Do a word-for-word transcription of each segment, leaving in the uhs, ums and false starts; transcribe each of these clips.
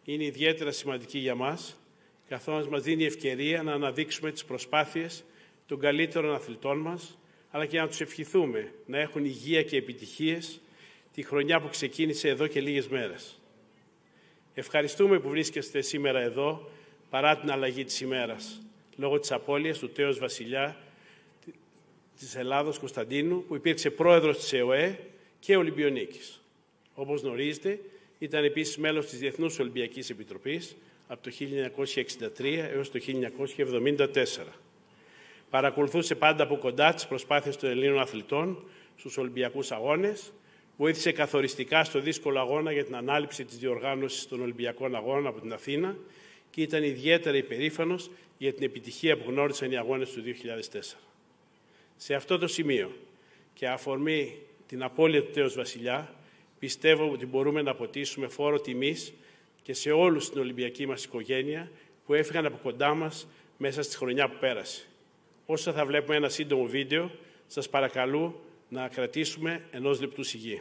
είναι ιδιαίτερα σημαντική για μας, καθώς μας δίνει ευκαιρία να αναδείξουμε τις προσπάθειες των καλύτερων αθλητών μας, αλλά και να τους ευχηθούμε να έχουν υγεία και επιτυχίες τη χρονιά που ξεκίνησε εδώ και λίγες μέρες. Ευχαριστούμε που βρίσκεστε σήμερα εδώ, παρά την αλλαγή της ημέρας, λόγω της απώλειας του τέως βασιλιά της Ελλάδος Κωνσταντίνου, που υπήρξε πρόεδρος της ΕΟΕ και Ολυμπιονίκης. Όπως γνωρίζετε, ήταν επίσης μέλος της Διεθνούς Ολυμπιακής Επιτροπής από το χίλια εννιακόσια εξήντα τρία έως το χίλια εννιακόσια εβδομήντα τέσσερα. Παρακολουθούσε πάντα από κοντά τις προσπάθειες των Ελλήνων αθλητών στους Ολυμπιακούς Αγώνες, βοήθησε καθοριστικά στο δύσκολο αγώνα για την ανάληψη της διοργάνωσης των Ολυμπιακών Αγώνων από την Αθήνα και ήταν ιδιαίτερα υπερήφανος για την επιτυχία που γνώρισαν οι αγώνες του δύο χιλιάδες τέσσερα. Σε αυτό το σημείο και αφορμή την απώλεια του τέως βασιλιά, πιστεύω ότι μπορούμε να αποτίσουμε φόρο τιμής και σε όλους στην Ολυμπιακή μας οικογένεια που έφυγαν από κοντά μας μέσα στη χρονιά που πέρασε. Όσο θα βλέπουμε ένα σύντομο βίντεο, σας παρακαλώ να κρατήσουμε ενός λεπτού σιγή.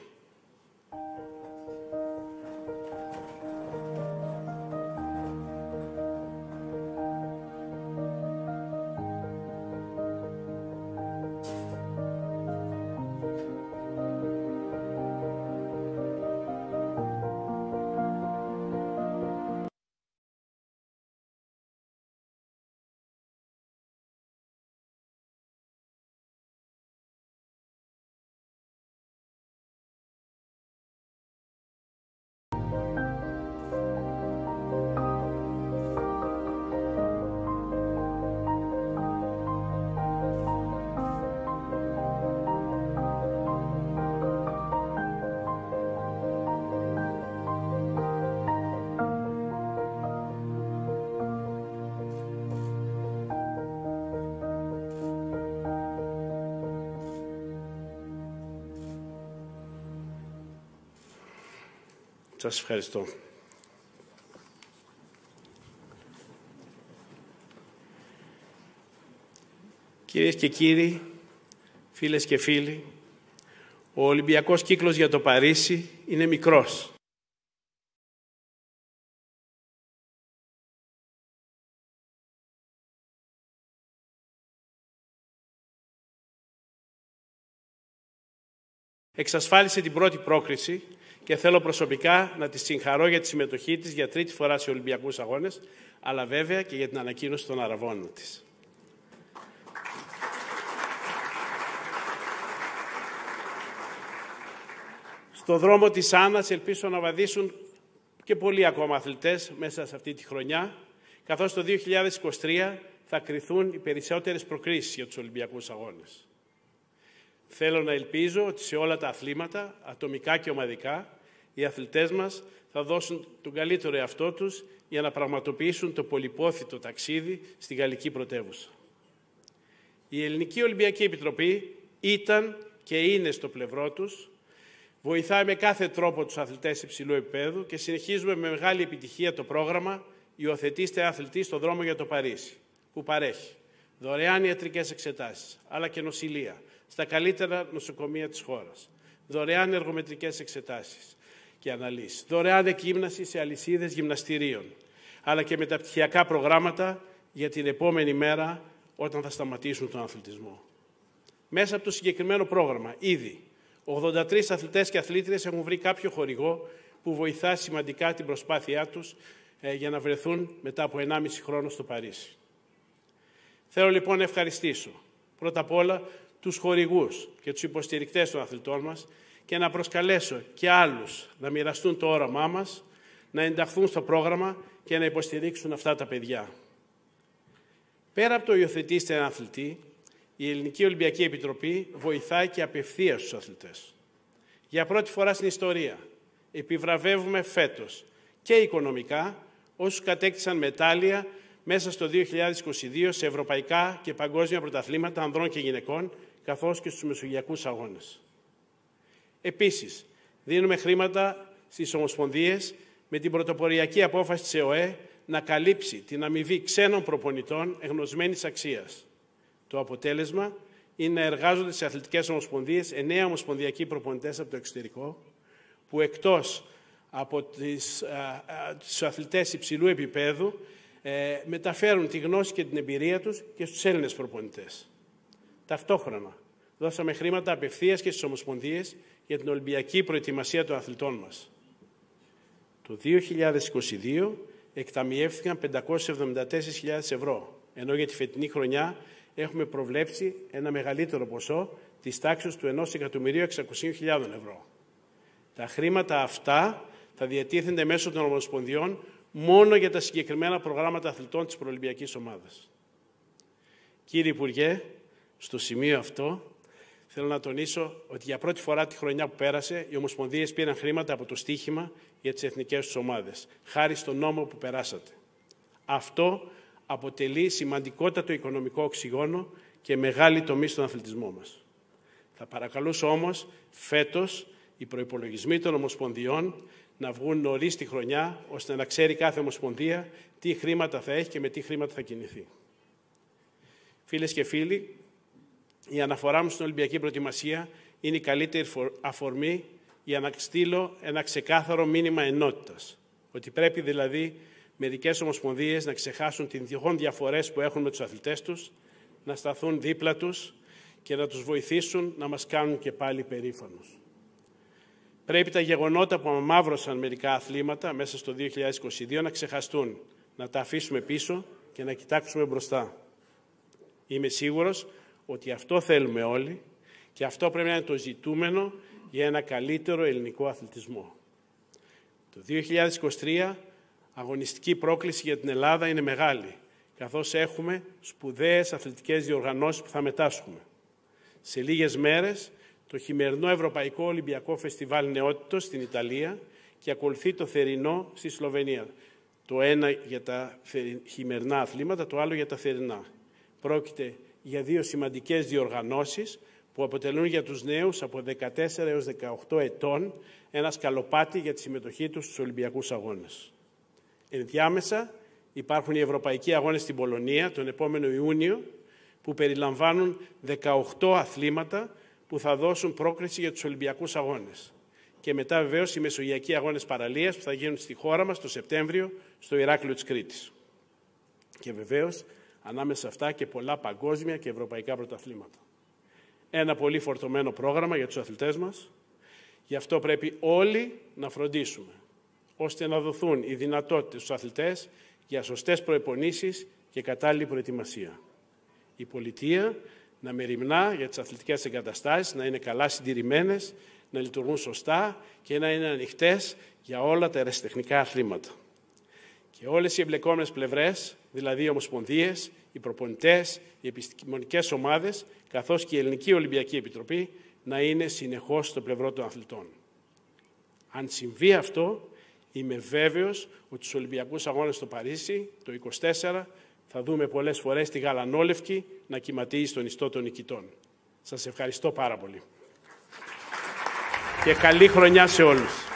Σας ευχαριστώ. Κυρίες και κύριοι, φίλες και φίλοι, ο Ολυμπιακός κύκλος για το Παρίσι είναι μικρός. Εξασφάλισε την πρώτη πρόκριση και θέλω προσωπικά να τη συγχαρώ για τη συμμετοχή της για τρίτη φορά σε Ολυμπιακούς Αγώνες, αλλά βέβαια και για την ανακοίνωση των αραβώνων της. Στο δρόμο της Άννας ελπίζω να βαδίσουν και πολλοί ακόμα αθλητές μέσα σε αυτή τη χρονιά, καθώς το δύο χιλιάδες είκοσι τρία θα κριθούν οι περισσότερες προκρίσεις για τους Ολυμπιακούς Αγώνες. Θέλω να ελπίζω ότι σε όλα τα αθλήματα, ατομικά και ομαδικά, οι αθλητές μας θα δώσουν τον καλύτερο εαυτό τους για να πραγματοποιήσουν το πολυπόθητο ταξίδι στη γαλλική πρωτεύουσα. Η Ελληνική Ολυμπιακή Επιτροπή ήταν και είναι στο πλευρό τους, βοηθάει με κάθε τρόπο τους αθλητές υψηλού επίπεδου και συνεχίζουμε με μεγάλη επιτυχία το πρόγραμμα «Υιοθετήστε αθλητή στο δρόμο για το Παρίσι», που παρέχει δωρεάν ιατρικές εξετάσεις, αλλά και νοσηλεία στα καλύτερα νοσοκομεία της χώρας, δωρεάν εργομετρικές εξετάσεις και αναλύσεις, δωρεάν εκγύμναση σε αλυσίδες γυμναστηρίων, αλλά και μεταπτυχιακά προγράμματα για την επόμενη μέρα όταν θα σταματήσουν τον αθλητισμό. Μέσα από το συγκεκριμένο πρόγραμμα, ήδη, ογδόντα τρεις αθλητές και αθλήτριες έχουν βρει κάποιο χορηγό που βοηθά σημαντικά την προσπάθειά τους ε, για να βρεθούν μετά από ενάμιση χρόνο στο Παρίσι. Θέλω λοιπόν να ευχαριστήσω πρώτα απ' όλα τους χορηγούς και τους υποστηρικτές των αθλητών μας και να προσκαλέσω και άλλους να μοιραστούν το όραμά μας, να ενταχθούν στο πρόγραμμα και να υποστηρίξουν αυτά τα παιδιά. Πέρα από το «Υιοθετήστε έναν αθλητή», η Ελληνική Ολυμπιακή Επιτροπή βοηθάει και απευθείας τους αθλητές. Για πρώτη φορά στην ιστορία επιβραβεύουμε φέτος και οικονομικά όσους κατέκτησαν μετάλλια μέσα στο δύο χιλιάδες είκοσι δύο σε ευρωπαϊκά και παγκόσμια πρωταθλήματα ανδρών και γυναικών, καθώς και στους Μεσογειακούς Αγώνες. Επίσης, δίνουμε χρήματα στις ομοσπονδίες με την πρωτοποριακή απόφαση της ΕΟΕ να καλύψει την αμοιβή ξένων προπονητών εγνωσμένης αξίας. Το αποτέλεσμα είναι να εργάζονται σε αθλητικές ομοσπονδίες εννέα ομοσπονδιακοί προπονητές από το εξωτερικό, που εκτός από τις, α, α, τους αθλητές υψηλού επίπεδου ε, μεταφέρουν τη γνώση και την εμπειρία τους και στους Έλληνες προπονητές. Ταυτόχρονα, δώσαμε χρήματα απευθείας και στις ομοσπονδίες για την Ολυμπιακή προετοιμασία των αθλητών μας. Το δύο χιλιάδες είκοσι δύο εκταμιεύθηκαν πεντακόσιες εβδομήντα τέσσερις χιλιάδες ευρώ, ενώ για τη φετινή χρονιά έχουμε προβλέψει ένα μεγαλύτερο ποσό της τάξης του ενός εκατομμυρίου εξακοσίων χιλιάδων ευρώ. Τα χρήματα αυτά θα διατίθενται μέσω των ομοσπονδιών μόνο για τα συγκεκριμένα προγράμματα αθλητών της προολυμπιακής ομάδας. Κύριε Υπουργέ, στο σημείο αυτό θέλω να τονίσω ότι για πρώτη φορά τη χρονιά που πέρασε οι ομοσπονδίες πήραν χρήματα από το στοίχημα για τις εθνικές τους ομάδες, χάρη στον νόμο που περάσατε. Αυτό αποτελεί σημαντικότατο οικονομικό οξυγόνο και μεγάλη τομή στον αθλητισμό μας. Θα παρακαλούσα όμως φέτος οι προϋπολογισμοί των ομοσπονδιών να βγουν νωρίς τη χρονιά, ώστε να ξέρει κάθε ομοσπονδία τι χρήματα θα έχει και με τι χρήματα θα κινηθεί. Φίλες και φίλοι, η αναφορά μου στην Ολυμπιακή προετοιμασία είναι η καλύτερη αφορμή για να στείλω ένα ξεκάθαρο μήνυμα ενότητας. Ότι πρέπει δηλαδή μερικές ομοσπονδίες να ξεχάσουν τις τυχόν διαφορές που έχουν με τους αθλητές τους, να σταθούν δίπλα τους και να τους βοηθήσουν να μας κάνουν και πάλι περήφανους. Πρέπει τα γεγονότα που αμαύρωσαν μερικά αθλήματα μέσα στο δύο χιλιάδες είκοσι δύο να ξεχαστούν, να τα αφήσουμε πίσω και να κοιτάξουμε μπροστά. Είμαι σίγουρος ότι αυτό θέλουμε όλοι και αυτό πρέπει να είναι το ζητούμενο για ένα καλύτερο ελληνικό αθλητισμό. Το δύο χιλιάδες είκοσι τρία αγωνιστική πρόκληση για την Ελλάδα είναι μεγάλη, καθώς έχουμε σπουδαίες αθλητικές διοργανώσεις που θα μετάσχουμε. Σε λίγες μέρες το χειμερινό Ευρωπαϊκό Ολυμπιακό Φεστιβάλ Νεότητος στην Ιταλία και ακολουθεί το θερινό στη Σλοβενία. Το ένα για τα χειμερινά αθλήματα, το άλλο για τα θερινά. Πρόκειται για δύο σημαντικές διοργανώσεις που αποτελούν για τους νέους από δεκατέσσερα έως δεκαοκτώ ετών ένα σκαλοπάτι για τη συμμετοχή τους στους Ολυμπιακούς Αγώνες. Ενδιάμεσα υπάρχουν οι Ευρωπαϊκοί Αγώνες στην Πολωνία τον επόμενο Ιούνιο, που περιλαμβάνουν δεκαοκτώ αθλήματα που θα δώσουν πρόκριση για τους Ολυμπιακούς Αγώνες. Και μετά βεβαίως οι Μεσογειακοί Αγώνες Παραλίας που θα γίνουν στη χώρα μας το Σεπτέμβριο στο Ηράκλειο της Κρήτης. Και βεβαίως ανάμεσα σε αυτά και πολλά παγκόσμια και ευρωπαϊκά πρωταθλήματα. Ένα πολύ φορτωμένο πρόγραμμα για τους αθλητές μας. Γι' αυτό πρέπει όλοι να φροντίσουμε, ώστε να δοθούν οι δυνατότητες στους αθλητές για σωστές προεπονήσεις και κατάλληλη προετοιμασία. Η πολιτεία να μεριμνά για τις αθλητικές εγκαταστάσεις, να είναι καλά συντηρημένες, να λειτουργούν σωστά και να είναι ανοιχτές για όλα τα ερασιτεχνικά αθλήματα. Και όλες οι εμπλεκόμενες πλευρές, δηλαδή οι ομοσπονδίες, οι προπονητές, οι επιστημονικές ομάδες, καθώς και η Ελληνική Ολυμπιακή Επιτροπή, να είναι συνεχώς στο πλευρό των αθλητών. Αν συμβεί αυτό, είμαι βέβαιος ότι στους Ολυμπιακούς Αγώνες στο Παρίσι, το είκοσι τέσσερα, θα δούμε πολλές φορές τη γαλανόλευκη να κυματίζει στον ιστό των νικητών. Σας ευχαριστώ πάρα πολύ. Και καλή χρονιά σε όλους.